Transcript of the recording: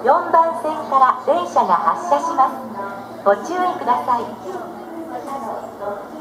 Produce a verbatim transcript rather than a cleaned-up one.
よんばん線から電車が発車します。ご注意ください。